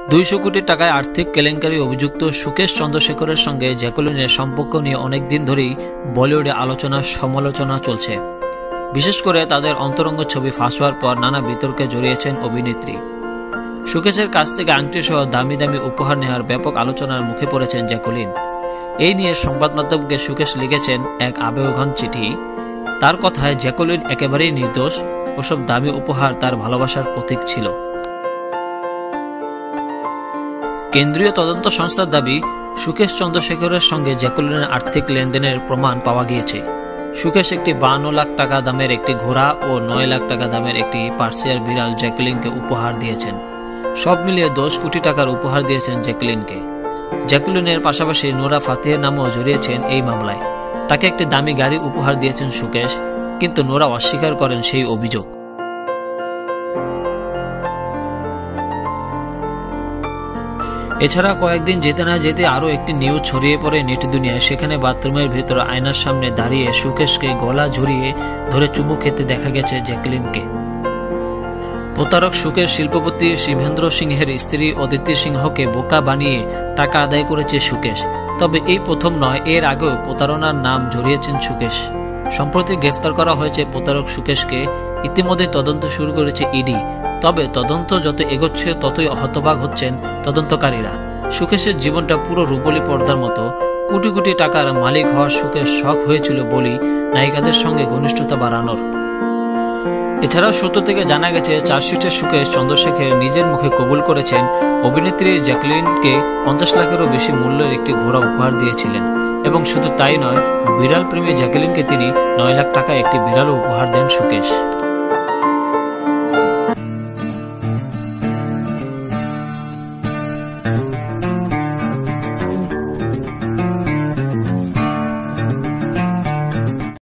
200 কোটি টাকায় আর্থিক কেলেঙ্কারি অভিযুক্ত সুকেশ চন্দ্রশেখরের সঙ্গে জ্যাকুলিনের সম্পর্ক নিয়ে অনেকদিন ধরেই বলিউডে আলোচনা সমালোচনা চলছে। বিশেষ করে তাদের অন্তরঙ্গ ছবি ফাঁস হওয়ার পর নানা বিতর্কে জড়িয়েছেন অভিনেত্রী। সুকেশের কাছ থেকে আংটি সহ দামি দামি উপহার নেওয়ার ব্যাপক আলোচনার মুখে পড়েছেন জ্যাকুলিন। এই নিয়ে সংবাদ মাধ্যমকে সুকেশ লিখেছেন এক আবেগঘন চিঠি। তার কথায় জ্যাকুলিন একেবারেই নির্দোষ, ওসব দামি উপহার তার ভালোবাসার প্রতীক ছিল। কেন্দ্রীয় তদন্ত সংস্থার দাবি, সুকেশ চন্দ্রশেখরের সঙ্গে জ্যাকুলিনের আর্থিক লেনদেনের প্রমাণ পাওয়া গিয়েছে। সুকেশ একটি 52 লাখ টাকা দামের একটি ঘোড়া ও 9 লাখ টাকা দামের একটি পার্সিয়ার বিড়াল জ্যাকুলিনকে উপহার দিয়েছেন। সব মিলিয়ে 10 কোটি টাকার উপহার দিয়েছেন জ্যাকুলিনকে। জ্যাকুলিনের পাশাপাশি নোরা ফাতেহের নামও জড়িয়েছেন এই মামলায়। তাকে একটি দামি গাড়ি উপহার দিয়েছেন সুকেশ, কিন্তু নোরা অস্বীকার করেন সেই অভিযোগ। এছাড়া কয়েকদিন যেতে না যেতে আরও একটি নিউজ ছড়িয়ে পড়ে নেট দুনিয়ায়। সেখানে বাথরুমের ভেতরে আয়নার সামনে দাঁড়িয়ে সুকেশকে গলা জড়িয়ে ধরে চুমু খেতে দেখা গেছে জ্যাকুলিনকে। প্রতারক সুকেশ শিল্পপতি শিবেন্দ্র সিংহের স্ত্রী অদিতি সিংহকে বোকা বানিয়ে টাকা আদায় করেছে সুকেশ। তবে এই প্রথম নয়, এর আগেও প্রতারণার নাম জড়িয়েছেন সুকেশ। সম্প্রতি গ্রেফতার করা হয়েছে প্রতারক সুকেশকে। ইতিমধ্যে তদন্ত শুরু করেছে ইডি। তবে তদন্ত যত এগোচ্ছে ততই হতবাক হচ্ছেন তদন্তকারীরা। সুকেশের জীবনটা পুরো রূপলী পর্দার মতো। কোটি কোটি টাকার মালিক হওয়ার সুকেশ শখ হয়েছিল বলেই নায়িকাদের সঙ্গে ঘনিষ্ঠতা বাড়ানোর। এছাড়াও সূত্র থেকে জানা গেছে, চার্জশিটে সুকেশ চন্দ্রশেখর নিজের মুখে কবুল করেছেন অভিনেত্রী জ্যাকুলিনকে 50 লাখেরও বেশি মূল্যের একটি ঘোড়া উপহার দিয়েছিলেন। এবং শুধু তাই নয়, বিড়াল প্রেমী জ্যাকুলিনকে তিনি 9 লাখ টাকায় একটি বিড়ালও উপহার দেন সুকেশ।